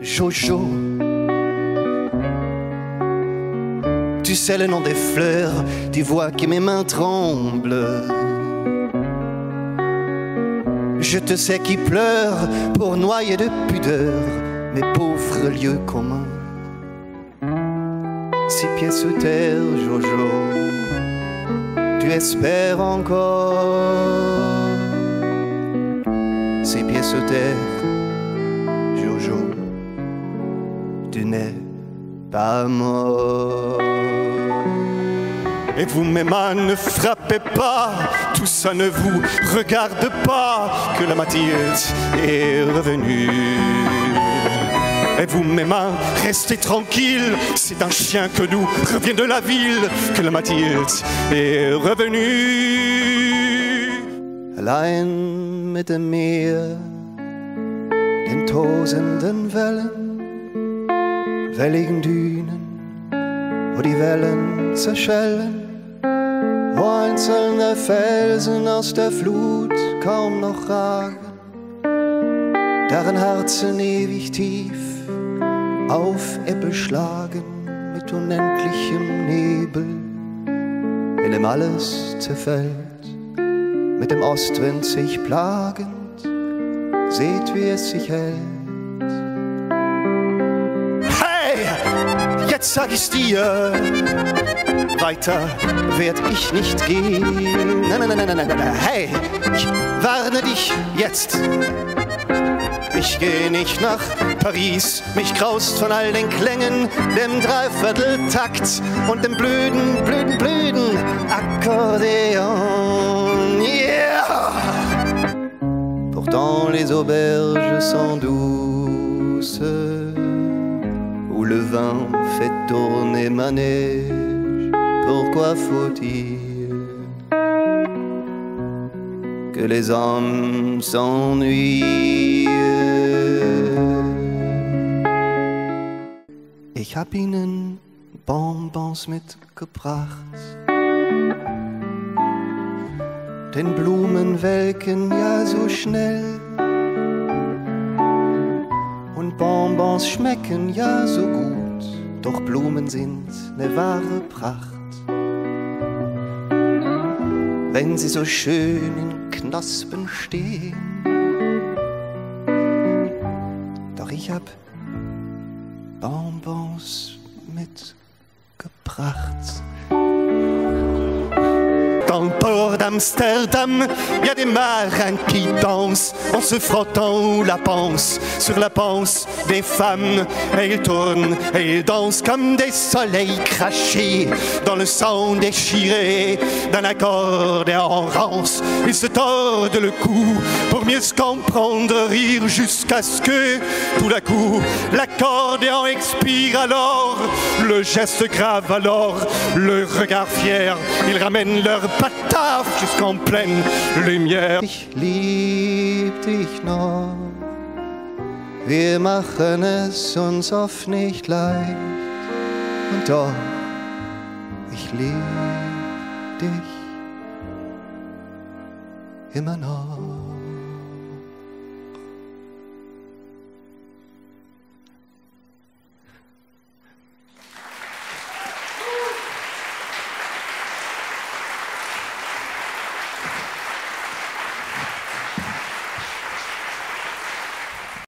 Jojo. Tu sais le nom des fleurs, tu vois que mes mains tremblent. Je te sais qui pleure pour noyer de pudeur mes pauvres lieux communs. 6 pieds sous terre, Jojo, tu espères encore. 6 pieds sous terre, Jojo, tu n'es pas mort. Et vous, mes mains, ne frappez pas, tout ça ne vous regarde pas, que la Mathilde est revenue. Et vous, mes mains, restez tranquilles, c'est un chien que nous revient de la ville, que la Mathilde est revenue. Allein mit dem Meer, den tosenden Wellen, welligen Dünen, wo die Wellen zerschellen, wo einzelne Felsen aus der Flut kaum noch ragen, deren Herzen ewig tief auf Ebbe schlagen mit unendlichem Nebel, in dem alles zerfällt, mit dem Ostwind sich plagend, seht wie es sich hält. Hey, jetzt sag ich's dir, weiter werd ich nicht gehen. Nein, nein, nein, nein, nein, nein, hey, ich warne dich jetzt. Ich geh nicht nach Paris, mich graust von all den Klängen, dem Dreivierteltakt und dem blöden Akkordeon. Yeah! Pourtant les auberges sont douces, où le vin fait tourner manège. Pourquoi faut-il que les hommes s'ennuient? Ich hab ihnen Bonbons mitgebracht, denn Blumen welken ja so schnell und Bonbons schmecken ja so gut, doch Blumen sind ne wahre Pracht, wenn sie so schön in Knospen stehen. Doch ich hab Bonbons mitgebracht. Dans le port d'Amsterdam, y a des marins qui dansent en se frottant la panse sur la panse des femmes. Et ils tournent et ils dansent comme des soleils crachés dans le sang déchiré d'un accordéon en rance. Ils se tordent le cou pour mieux se comprendre, rire jusqu'à ce que tout à coup l'accordéon expire. Alors le geste grave, alors le regard fier, ils ramènent leur Pataf jusqu'en pleine Lumière. Ich lieb dich noch, wir machen es uns oft nicht leicht, und doch, ich lieb dich immer noch.